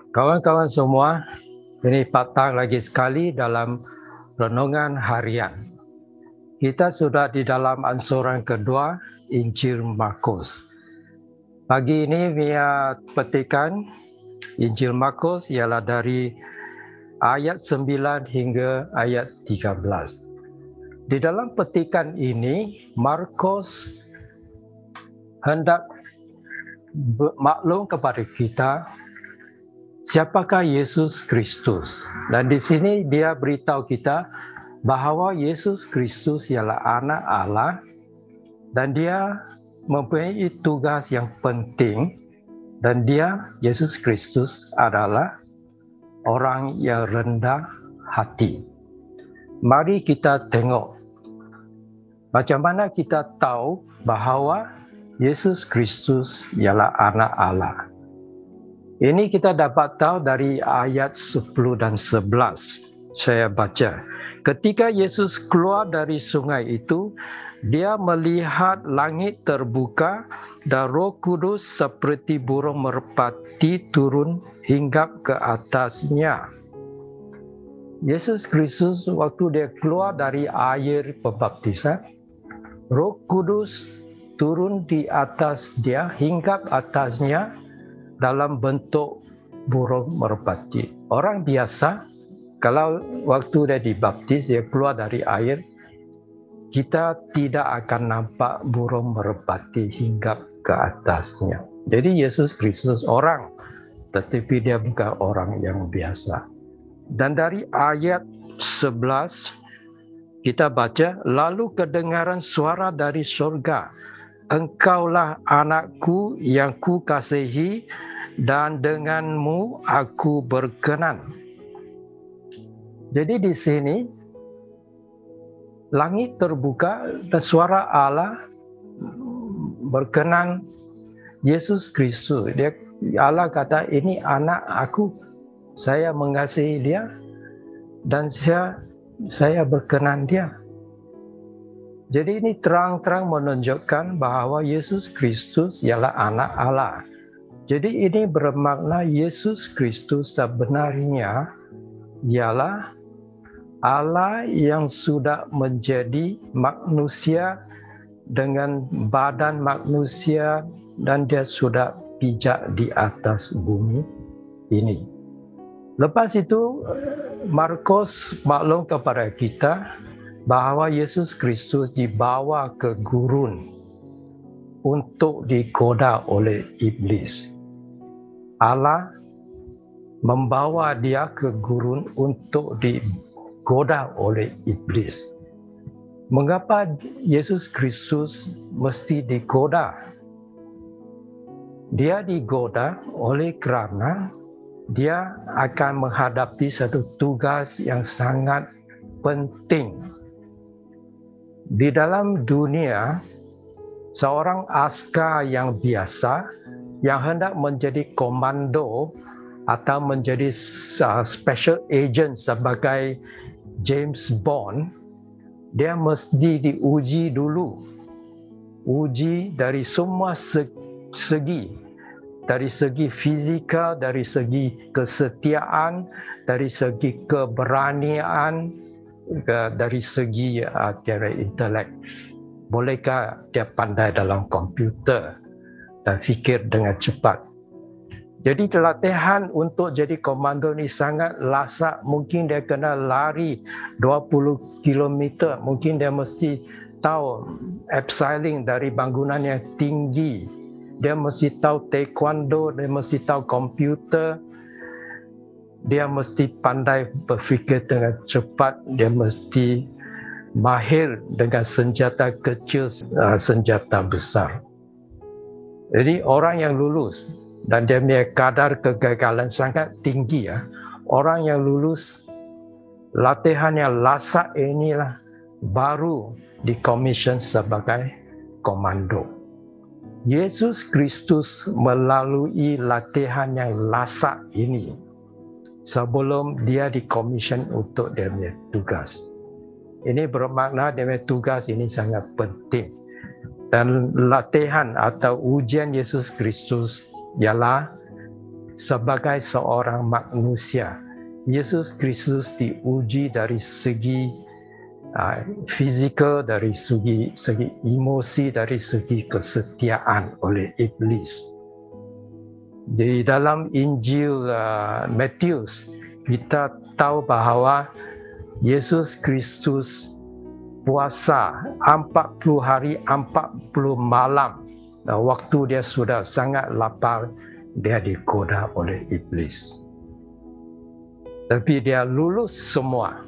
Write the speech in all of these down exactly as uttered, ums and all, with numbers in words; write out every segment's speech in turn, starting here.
Kawan-kawan semua, ini patang lagi sekali dalam renungan harian. Kita sudah di dalam ansuran kedua Injil Markus. Pagi ini Mia petikan Injil Markus ialah dari ayat sembilan hingga ayat tiga belas. Di dalam petikan ini, Markus hendak maklum kepada kita siapakah Yesus Kristus. Dan di sini dia beritahu kita bahawa Yesus Kristus ialah anak Allah dan dia mempunyai tugas yang penting, dan dia, Yesus Kristus, adalah orang yang rendah hati. Mari kita tengok macam mana kita tahu bahawa Yesus Kristus ialah anak Allah. Ini kita dapat tahu dari ayat sepuluh dan sebelas. Saya baca. Ketika Yesus keluar dari sungai itu, dia melihat langit terbuka dan Roh Kudus seperti burung merpati turun hinggap ke atasnya. Yesus Kristus waktu dia keluar dari air pembaptisan, Roh Kudus turun di atas dia, hinggap atasnya dalam bentuk burung merpati. Orang biasa, kalau waktu dia dibaptis, dia keluar dari air, kita tidak akan nampak burung merpati hinggap ke atasnya. Jadi Yesus Kristus orang, tetapi dia bukan orang yang biasa. Dan dari ayat sebelas, kita baca, lalu kedengaran suara dari surga, engkaulah anakku yang kukasihi, dan denganmu aku berkenan. Jadi di sini langit terbuka dan suara Allah berkenan Yesus Kristus. Dia Allah kata, ini anak aku, saya mengasihi dia dan saya saya berkenan dia. Jadi ini terang-terang menunjukkan bahawa Yesus Kristus ialah anak Allah. Jadi ini bermakna Yesus Kristus sebenarnya ialah Allah yang sudah menjadi manusia dengan badan manusia dan dia sudah pijak di atas bumi ini. Lepas itu Markus maklum kepada kita bahawa Yesus Kristus dibawa ke gurun untuk digoda oleh iblis. Allah membawa dia ke gurun untuk digoda oleh iblis. Mengapa Yesus Kristus mesti digoda? Dia digoda oleh kerana dia akan menghadapi satu tugas yang sangat penting. Di dalam dunia, seorang askar yang biasa yang hendak menjadi komando atau menjadi uh, special agent sebagai James Bond, dia mesti diuji dulu. Uji dari semua segi, dari segi fizikal, dari segi kesetiaan, dari segi keberanian, dari segi uh, dari intelek. Bolehkah dia pandai dalam komputer dan fikir dengan cepat? Jadi latihan untuk jadi komando ni sangat lasak. Mungkin dia kena lari dua puluh kilometer. Mungkin dia mesti tahu abseiling dari bangunan yang tinggi. Dia mesti tahu taekwondo, dia mesti tahu komputer. Dia mesti pandai berfikir dengan cepat. Dia mesti mahir dengan senjata kecil, senjata besar. Jadi orang yang lulus dan dia punya kadar kegagalan sangat tinggi, ya. Orang yang lulus latihan yang lasak inilah baru dikomision sebagai komando. Yesus Kristus melalui latihan yang lasak ini sebelum dia dikomision untuk dia punya tugas. Ini bermakna dia punya tugas ini sangat penting. Dan latihan atau ujian Yesus Kristus ialah sebagai seorang manusia, Yesus Kristus diuji dari segi uh, fizikal, dari segi, segi emosi, dari segi kesetiaan oleh iblis. Di dalam Injil uh, Matius, kita tahu bahawa Yesus Kristus puasa empat puluh hari, empat puluh malam. Dan waktu dia sudah sangat lapar, dia digoda oleh iblis. Tapi dia lulus semua.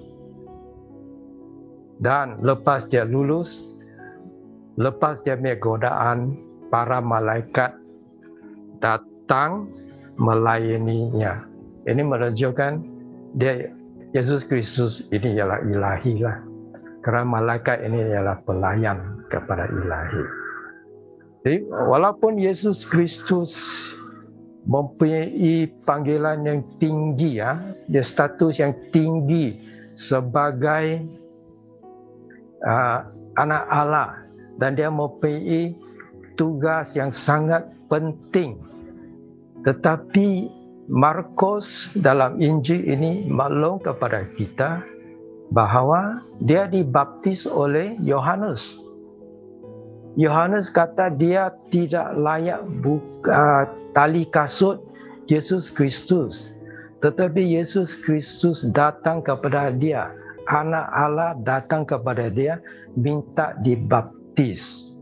Dan lepas dia lulus, lepas dia punya godaan, para malaikat datang melayaninya. Ini menunjukkan dia, Yesus Kristus ini ialah ilahi lah. Kerana malaikat ini ialah pelayan kepada ilahi. Jadi walaupun Yesus Kristus mempunyai panggilan yang tinggi, ya, dia status yang tinggi sebagai uh, anak Allah, dan dia mempunyai tugas yang sangat penting. Tetapi Markus dalam Injil ini maklum kepada kita bahawa dia dibaptis oleh Yohanes. Yohanes kata dia tidak layak buka tali kasut Yesus Kristus. Tetapi Yesus Kristus datang kepada dia. Anak Allah datang kepada dia, minta dibaptis.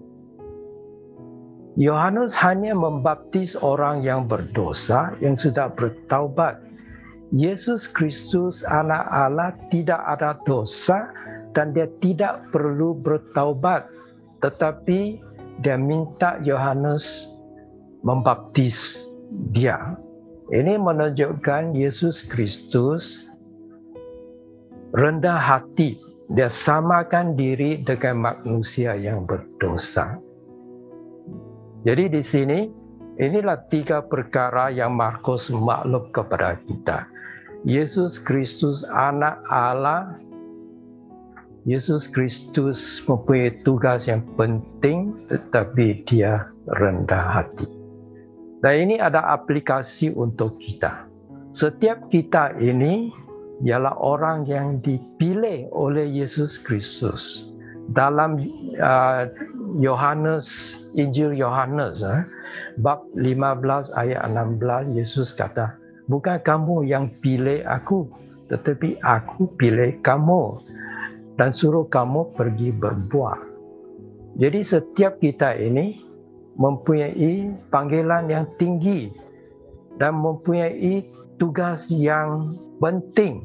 Yohanes hanya membaptis orang yang berdosa, yang sudah bertaubat. Yesus Kristus, anak Allah, tidak ada dosa dan dia tidak perlu bertaubat. Tetapi dia minta Yohanes membaptis dia. Ini menunjukkan Yesus Kristus rendah hati. Dia samakan diri dengan manusia yang berdosa. Jadi di sini, inilah tiga perkara yang Markus maklum kepada kita. Yesus Kristus anak Allah, Yesus Kristus mempunyai tugas yang penting, tetapi dia rendah hati. Dan ini ada aplikasi untuk kita. Setiap kita ini ialah orang yang dipilih oleh Yesus Kristus. Dalam uh, Yohanes, Injil Yohanes, eh, bab lima belas ayat enam belas, Yesus kata, bukan kamu yang pilih aku, tetapi aku pilih kamu dan suruh kamu pergi berbuah. Jadi setiap kita ini mempunyai panggilan yang tinggi dan mempunyai tugas yang penting,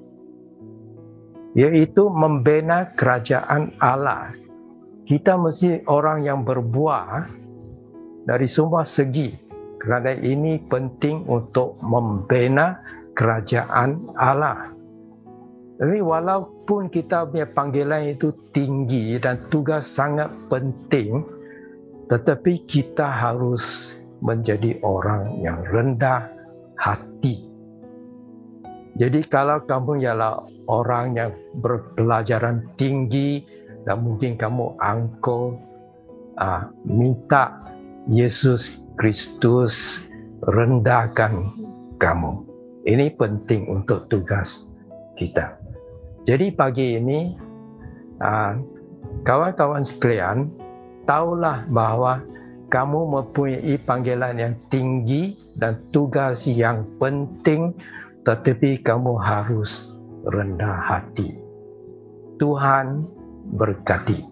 iaitu membina kerajaan Allah. Kita mesti orang yang berbuah dari semua segi, kerana ini penting untuk membina kerajaan Allah. Tapi walaupun kita punya panggilan itu tinggi dan tugas sangat penting, tetapi kita harus menjadi orang yang rendah hati. Jadi kalau kamu ialah orang yang berpelajaran tinggi dan mungkin kamu angkuh, uh, minta Yesus Kristus rendahkan kamu. Ini penting untuk tugas kita. Jadi pagi ini, uh, kawan-kawan sekalian, tahulah bahawa kamu mempunyai panggilan yang tinggi dan tugas yang penting, tetapi kamu harus rendah hati. Tuhan berkati.